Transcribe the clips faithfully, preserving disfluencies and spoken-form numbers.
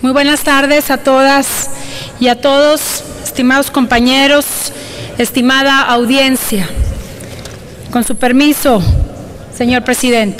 Muy buenas tardes a todas y a todos, estimados compañeros, estimada audiencia. Con su permiso, señor presidente.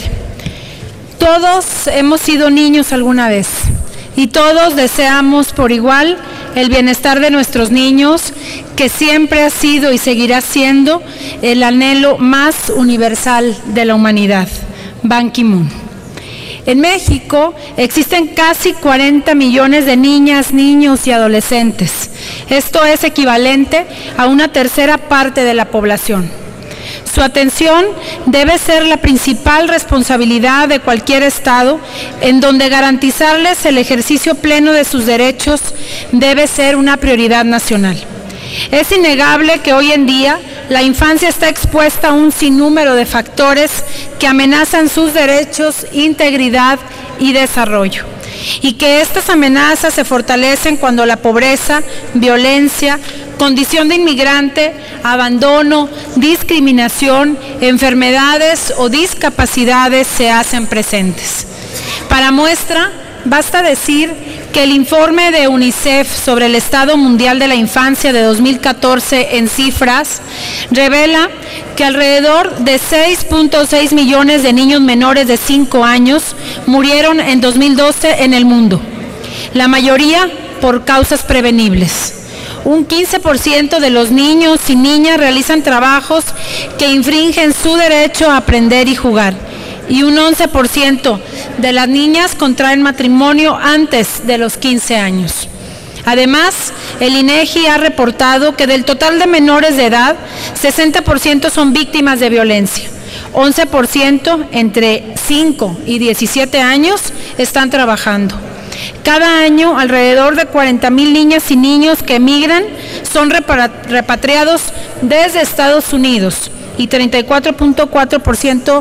Todos hemos sido niños alguna vez y todos deseamos por igual el bienestar de nuestros niños, que siempre ha sido y seguirá siendo el anhelo más universal de la humanidad. Ban Ki-moon. En México existen casi cuarenta millones de niñas, niños y adolescentes. Esto es equivalente a una tercera parte de la población. Su atención debe ser la principal responsabilidad de cualquier Estado, en donde garantizarles el ejercicio pleno de sus derechos debe ser una prioridad nacional. Es innegable que hoy en día la infancia está expuesta a un sinnúmero de factores que amenazan sus derechos, integridad y desarrollo, y que estas amenazas se fortalecen cuando la pobreza, violencia, condición de inmigrante, abandono, discriminación, enfermedades o discapacidades se hacen presentes. Para muestra, basta decir que el informe de UNICEF sobre el Estado Mundial de la Infancia de dos mil catorce en cifras revela que alrededor de seis punto seis millones de niños menores de cinco años murieron en dos mil doce en el mundo, la mayoría por causas prevenibles. Un quince por ciento de los niños y niñas realizan trabajos que infringen su derecho a aprender y jugar, y un once por ciento de las niñas contraen matrimonio antes de los quince años. Además, el INEGI ha reportado que del total de menores de edad, sesenta por ciento son víctimas de violencia, once por ciento entre cinco y diecisiete años están trabajando. Cada año, alrededor de cuarenta mil niñas y niños que emigran son repatriados desde Estados Unidos, y treinta y cuatro punto cuatro por ciento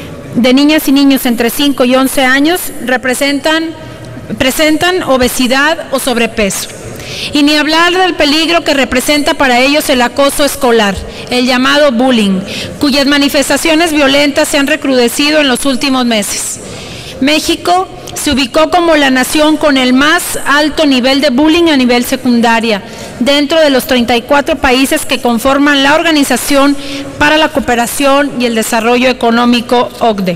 de niñas y niños entre cinco y once años representan, presentan obesidad o sobrepeso. Y ni hablar del peligro que representa para ellos el acoso escolar, el llamado bullying, cuyas manifestaciones violentas se han recrudecido en los últimos meses. México se ubicó como la nación con el más alto nivel de bullying a nivel secundaria, dentro de los treinta y cuatro países que conforman la Organización para la Cooperación y el Desarrollo Económico, O C D E.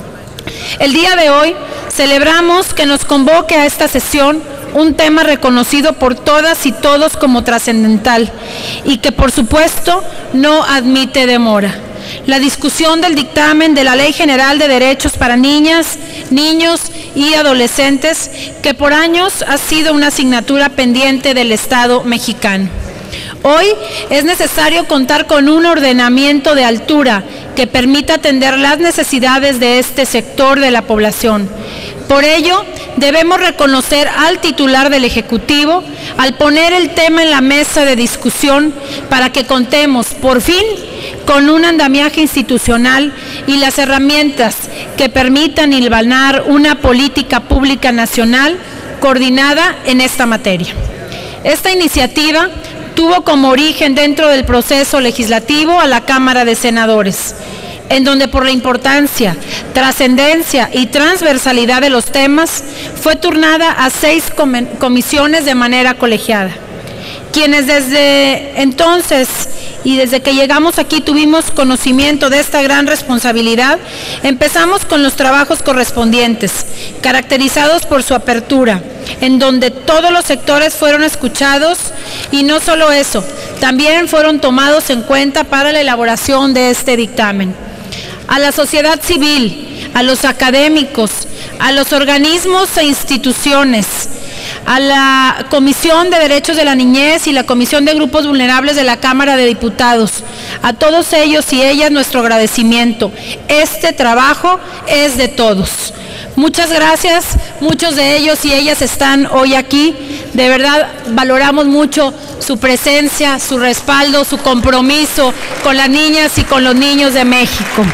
El día de hoy celebramos que nos convoque a esta sesión un tema reconocido por todas y todos como trascendental y que por supuesto no admite demora: la discusión del dictamen de la Ley General de Derechos para Niñas, Niños y Adolescentes, que por años ha sido una asignatura pendiente del Estado mexicano. Hoy es necesario contar con un ordenamiento de altura que permita atender las necesidades de este sector de la población. Por ello, debemos reconocer al titular del Ejecutivo al poner el tema en la mesa de discusión para que contemos, por fin, con un andamiaje institucional y las herramientas que permitan hilvanar una política pública nacional coordinada en esta materia. Esta iniciativa tuvo como origen dentro del proceso legislativo a la Cámara de Senadores, en donde por la importancia, trascendencia y transversalidad de los temas, fue turnada a seis comisiones de manera colegiada, quienes desde entonces y desde que llegamos aquí tuvimos conocimiento de esta gran responsabilidad. Empezamos con los trabajos correspondientes, caracterizados por su apertura, en donde todos los sectores fueron escuchados, y no solo eso, también fueron tomados en cuenta para la elaboración de este dictamen. A la sociedad civil, a los académicos, a los organismos e instituciones, a la Comisión de Derechos de la Niñez y la Comisión de Grupos Vulnerables de la Cámara de Diputados, a todos ellos y ellas nuestro agradecimiento. Este trabajo es de todos. Muchas gracias, muchos de ellos y ellas están hoy aquí. De verdad valoramos mucho su presencia, su respaldo, su compromiso con las niñas y con los niños de México.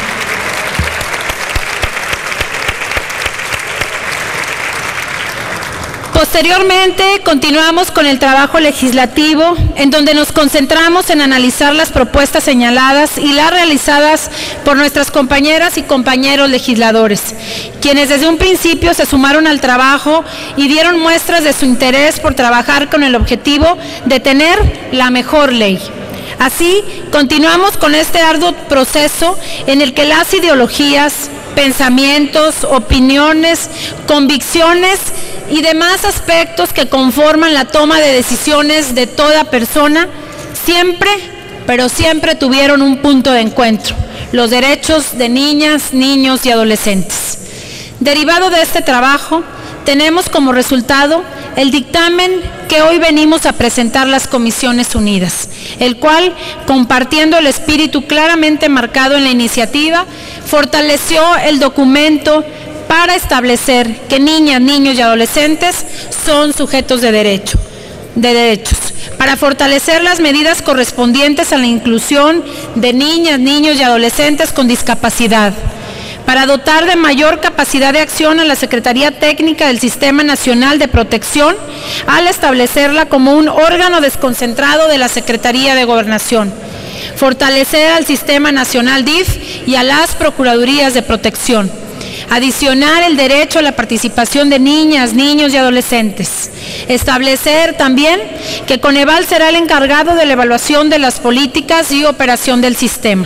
Posteriormente, continuamos con el trabajo legislativo, en donde nos concentramos en analizar las propuestas señaladas y las realizadas por nuestras compañeras y compañeros legisladores, quienes desde un principio se sumaron al trabajo y dieron muestras de su interés por trabajar con el objetivo de tener la mejor ley. Así, continuamos con este arduo proceso en el que las ideologías, pensamientos, opiniones, convicciones y demás aspectos que conforman la toma de decisiones de toda persona siempre, pero siempre tuvieron un punto de encuentro: los derechos de niñas, niños y adolescentes. Derivado de este trabajo, tenemos como resultado el dictamen que hoy venimos a presentar las Comisiones Unidas, el cual, compartiendo el espíritu claramente marcado en la iniciativa, fortaleció el documento para establecer que niñas, niños y adolescentes son sujetos de derecho, de derechos, para fortalecer las medidas correspondientes a la inclusión de niñas, niños y adolescentes con discapacidad, para dotar de mayor capacidad de acción a la Secretaría Técnica del Sistema Nacional de Protección al establecerla como un órgano desconcentrado de la Secretaría de Gobernación, fortalecer al Sistema Nacional D I F y a las Procuradurías de Protección, adicionar el derecho a la participación de niñas, niños y adolescentes, establecer también que Coneval será el encargado de la evaluación de las políticas y operación del sistema,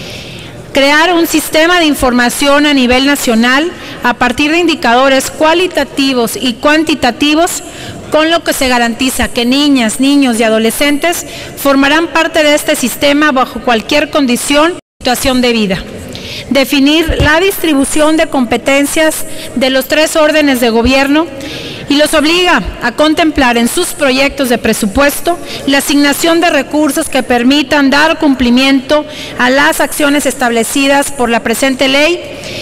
crear un sistema de información a nivel nacional a partir de indicadores cualitativos y cuantitativos, con lo que se garantiza que niñas, niños y adolescentes formarán parte de este sistema bajo cualquier condición y situación de vida. Definir la distribución de competencias de los tres órdenes de gobierno y los obliga a contemplar en sus proyectos de presupuesto la asignación de recursos que permitan dar cumplimiento a las acciones establecidas por la presente ley.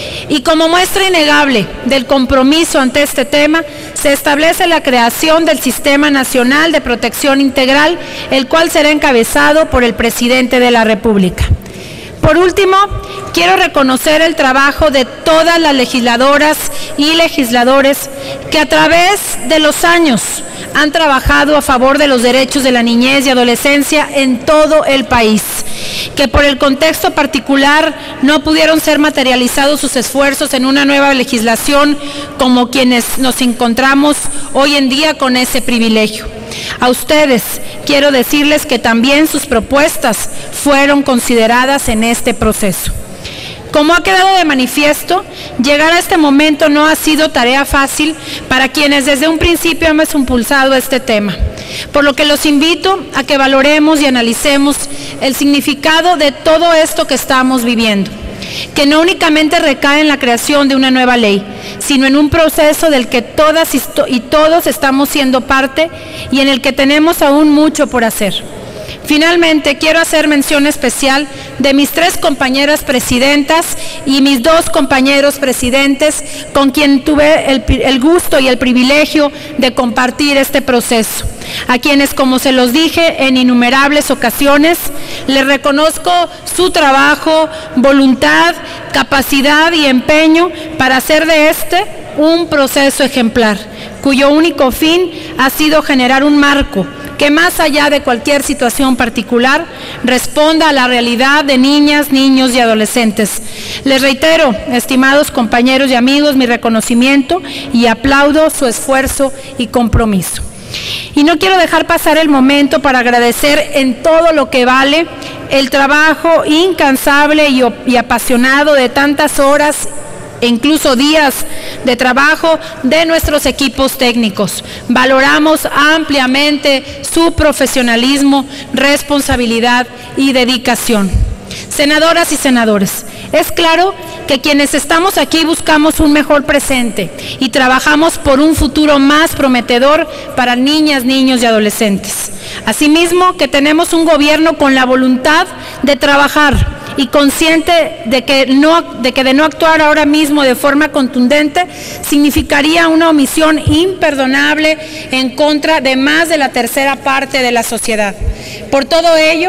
Y como muestra innegable del compromiso ante este tema, se establece la creación del Sistema Nacional de Protección Integral, el cual será encabezado por el Presidente de la República. Por último, quiero reconocer el trabajo de todas las legisladoras y legisladores que a través de los años han trabajado a favor de los derechos de la niñez y adolescencia en todo el país, que por el contexto particular no pudieron ser materializados sus esfuerzos en una nueva legislación como quienes nos encontramos hoy en día con ese privilegio. A ustedes quiero decirles que también sus propuestas fueron consideradas en este proceso. Como ha quedado de manifiesto, llegar a este momento no ha sido tarea fácil para quienes desde un principio hemos impulsado este tema, por lo que los invito a que valoremos y analicemos el significado de todo esto que estamos viviendo, que no únicamente recae en la creación de una nueva ley, sino en un proceso del que todas y todos estamos siendo parte y en el que tenemos aún mucho por hacer. Finalmente, quiero hacer mención especial de mis tres compañeras presidentas y mis dos compañeros presidentes, con quien tuve el, el gusto y el privilegio de compartir este proceso, a quienes, como se los dije en innumerables ocasiones, les reconozco su trabajo, voluntad, capacidad y empeño para hacer de este un proceso ejemplar, cuyo único fin ha sido generar un marco que, más allá de cualquier situación particular, responda a la realidad de niñas, niños y adolescentes. Les reitero, estimados compañeros y amigos, mi reconocimiento y aplaudo su esfuerzo y compromiso. Y no quiero dejar pasar el momento para agradecer en todo lo que vale el trabajo incansable y, y apasionado de tantas horas e incluso días de trabajo de nuestros equipos técnicos. Valoramos ampliamente su profesionalismo, responsabilidad y dedicación. Senadoras y senadores, es claro que quienes estamos aquí buscamos un mejor presente y trabajamos por un futuro más prometedor para niñas, niños y adolescentes. Asimismo, que tenemos un gobierno con la voluntad de trabajar y consciente de que, no, de que de no actuar ahora mismo de forma contundente significaría una omisión imperdonable en contra de más de la tercera parte de la sociedad. Por todo ello,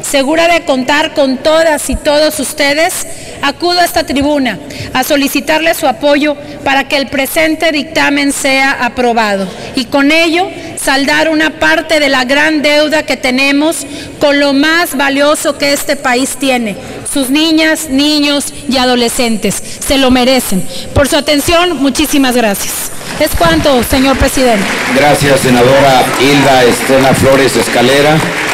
segura de contar con todas y todos ustedes, acudo a esta tribuna a solicitarle su apoyo para que el presente dictamen sea aprobado y con ello saldar una parte de la gran deuda que tenemos con lo más valioso que este país tiene, sus niñas, niños y adolescentes. Se lo merecen. Por su atención, muchísimas gracias. Es cuanto, señor presidente. Gracias, senadora Hilda Estela Flores Escalera.